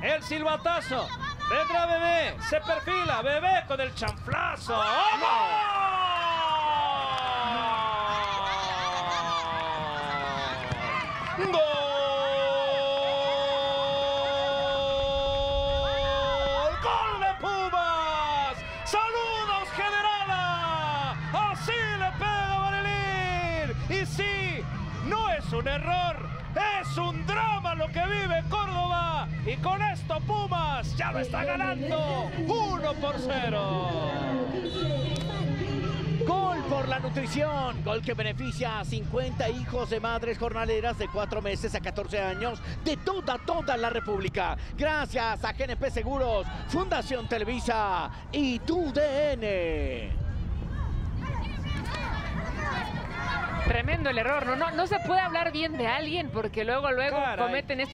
el silbatazo. Vendrá Bebé, se perfila, Bebé con el chanflazo. ¡Gol! ¡Gol! ¡Gol de Pumas! ¡Saludos, generala! ¡Así le pega Marilyn! Y sí, no es un error, es un drama lo que vive Córdoba. Y con esto Pumas ya lo está ganando 1-0. Gol por la nutrición, gol que beneficia a 50 hijos de madres jornaleras de 4 meses a 14 años de toda la República. Gracias a GNP Seguros, Fundación Televisa y TUDN. Tremendo el error, no se puede hablar bien de alguien porque luego Caray. cometen